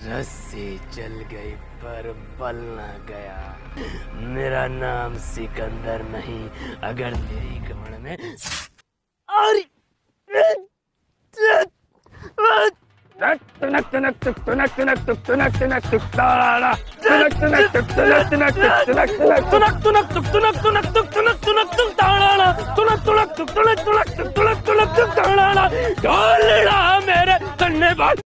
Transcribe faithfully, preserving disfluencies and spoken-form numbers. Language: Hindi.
रस्सी चल गई पर बल न गया। मेरा नाम सिकंदर नहीं, अगर तेरी कमर में और तुनक तुनक तुक तुनक तुनक तुक तुनक तुनक तुक तारा तुनक तुनक तुक तुनक तुनक तुक तुनक तुनक तुनक तुक तुनक तुनक तुक तुनक तुनक तुक तारा तुनक तुनक तुक तुनक तुनक तुक तुनक तुनक तुक तारा ढोलना मेरे कन्ने बाल।